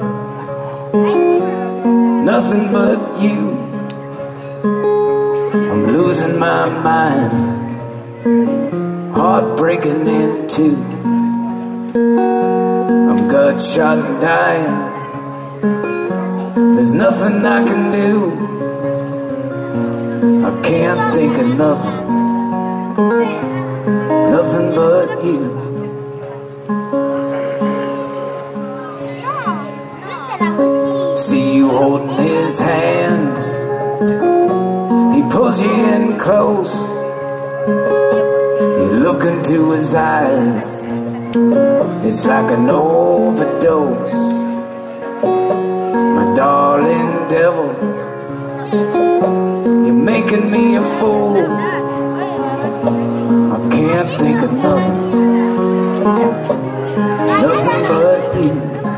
nothing but you. I'm losing my mind, heart breaking in two. I'm gut shot and dying, there's nothing I can do. I can't think of nothing, nothing but you. See you holding his hand, he pulls you in close. You look into his eyes, it's like an overdose. My darling devil, you're making me a fool. I can't think of nothing, nothing but you.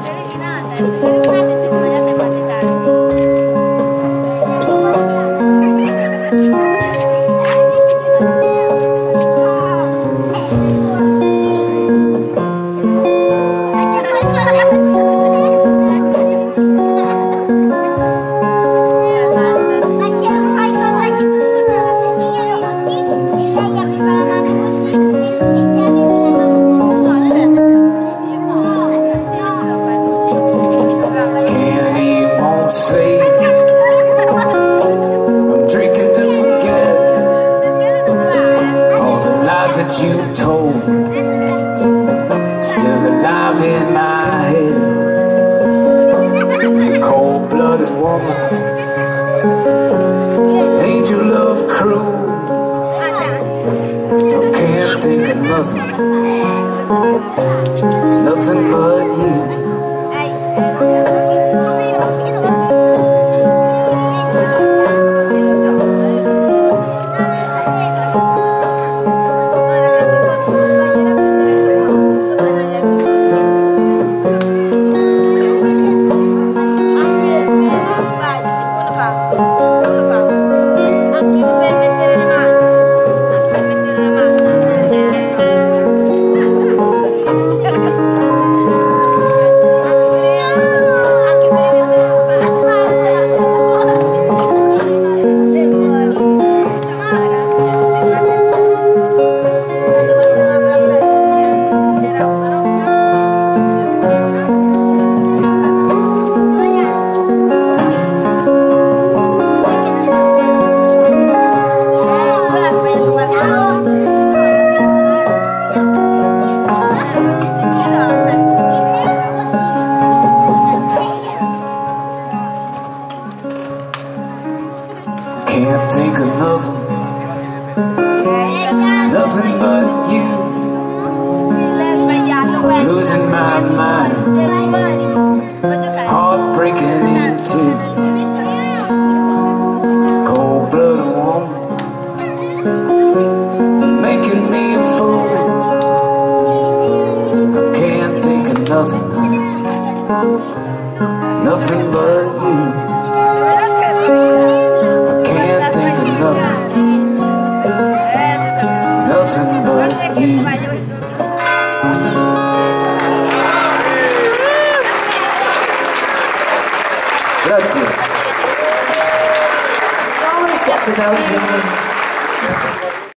I'm drinking to forget all the lies that you told, still alive in my head. The cold-blooded woman, angel of cruel. I can't think of nothing, nothing but you. Can't think of nothing, nothing but you. Losing my mind, heart breaking in two. Cold-blooded woman, making me a fool. I can't think of nothing, nothing but you. Nothing but you. Grazie. Always get the Belgian.